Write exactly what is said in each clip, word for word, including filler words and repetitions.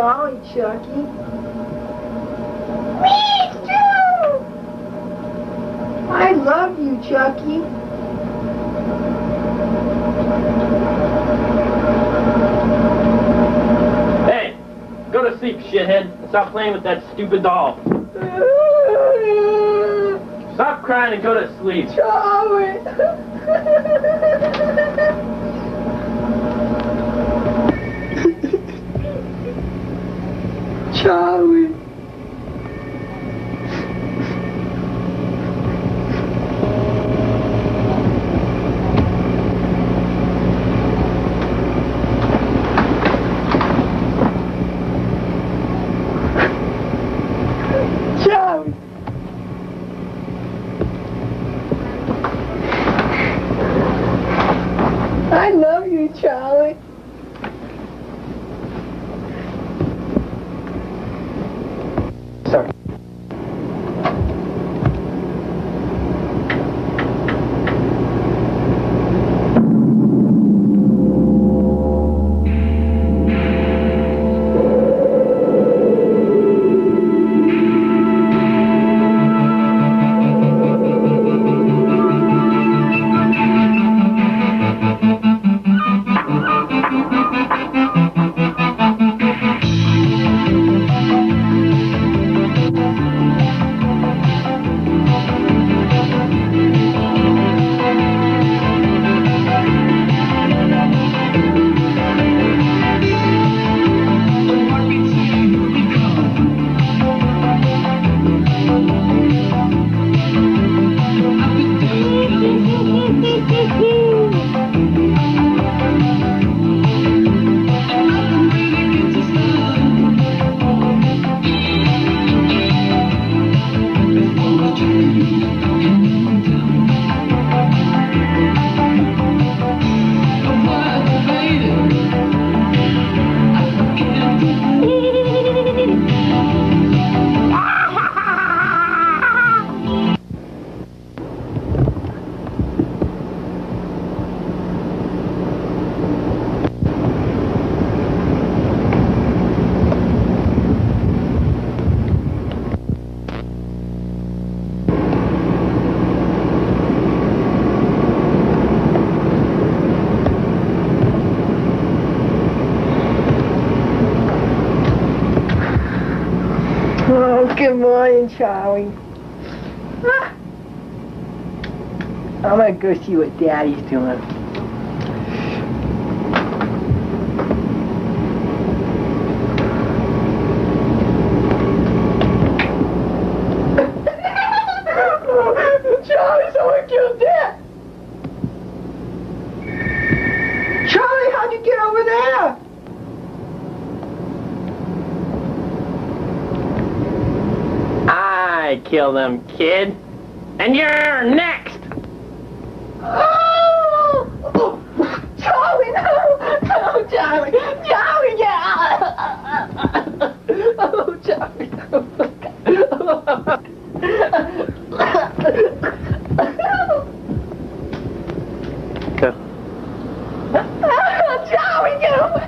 Charlie, Chucky. Me too! I love you, Chucky. Hey, go to sleep, shithead. Stop playing with that stupid doll. Stop crying and go to sleep. Charlie! Charlie. Charlie. I love you, Charlie. Sorry. Good morning, Charlie. Ah. I'm gonna go see what Daddy's doing. Charlie, someone killed Dad! Charlie, how'd you get over there? I killed him, kid. And you're next! Oh! Oh! Charlie, no! No, Charlie! Charlie, yeah! Oh, Charlie, no! Go. Charlie, get away!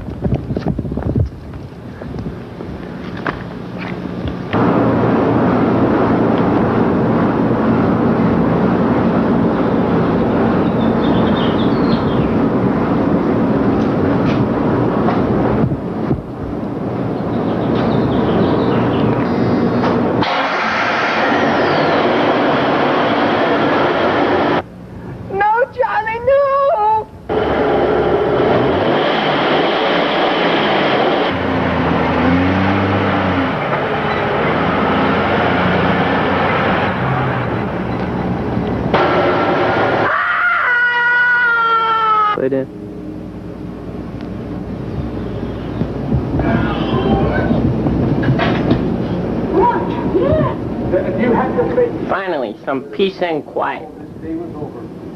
Put it. Finally, some peace and quiet. This day was over.